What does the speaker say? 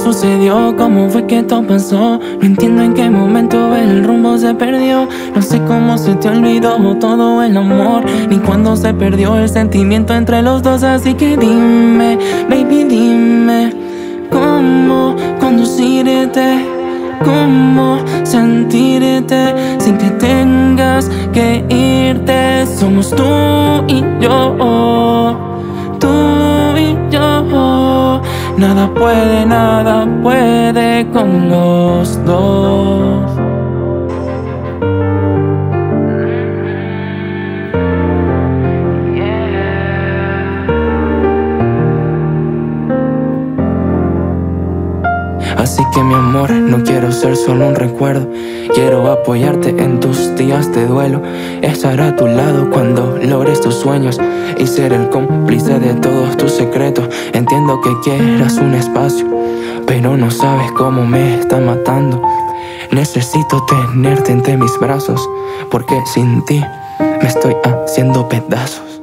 sucedió? ¿Cómo fue que todo pasó? No entiendo en qué momento el rumbo se perdió. No sé cómo se te olvidó todo el amor, ni cuándo se perdió el sentimiento entre los dos. Así que dime, baby, dime cómo conducirte, cómo sentirte sin que tengas que irte. Somos tú y yo, tú y yo. Nada puede con los dos. Así que mi amor, no quiero ser solo un recuerdo. Quiero apoyarte en tus días de duelo, estar a tu lado cuando logres tus sueños y ser el cómplice de todos tus secretos. Entiendo que quieras un espacio, pero no sabes cómo me está matando. Necesito tenerte entre mis brazos, porque sin ti me estoy haciendo pedazos.